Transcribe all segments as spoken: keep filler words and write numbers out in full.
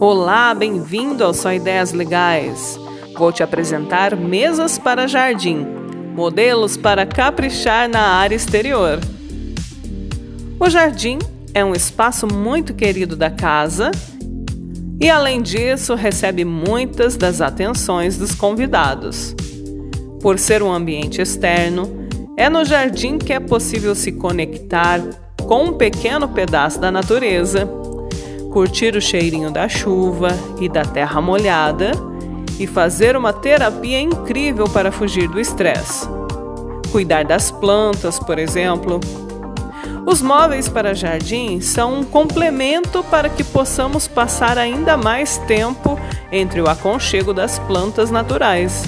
Olá, bem-vindo ao Só Ideias Legais. Vou te apresentar mesas para jardim, modelos para caprichar na área exterior. O jardim é um espaço muito querido da casa e, além disso, recebe muitas das atenções dos convidados. Por ser um ambiente externo, é no jardim que é possível se conectar com um pequeno pedaço da natureza, curtir o cheirinho da chuva e da terra molhada e fazer uma terapia incrível para fugir do estresse. Cuidar das plantas, por exemplo. Os móveis para jardim são um complemento para que possamos passar ainda mais tempo entre o aconchego das plantas naturais.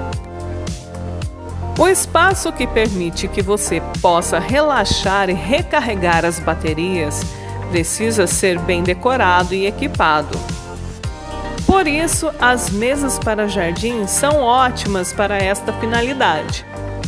O espaço que permite que você possa relaxar e recarregar as baterias precisa ser bem decorado e equipado. Por isso, as mesas para jardim são ótimas para esta finalidade.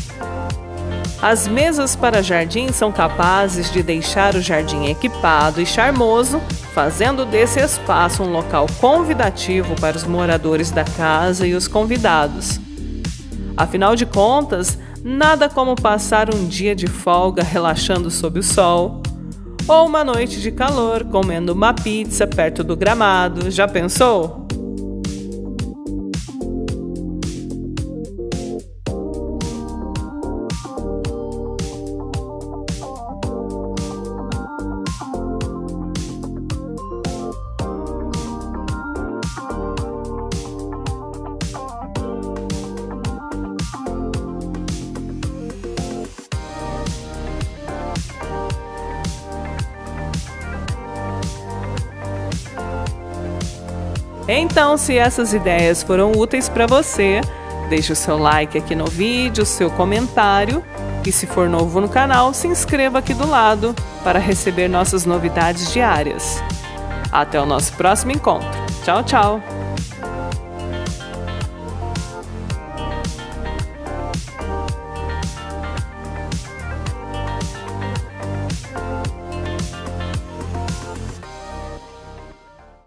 As mesas para jardim são capazes de deixar o jardim equipado e charmoso, fazendo desse espaço um local convidativo para os moradores da casa e os convidados. Afinal de contas, nada como passar um dia de folga relaxando sob o sol, ou uma noite de calor comendo uma pizza perto do gramado. Já pensou? Então, se essas ideias foram úteis para você, deixe o seu like aqui no vídeo, o seu comentário e, se for novo no canal, se inscreva aqui do lado para receber nossas novidades diárias. Até o nosso próximo encontro. Tchau, tchau!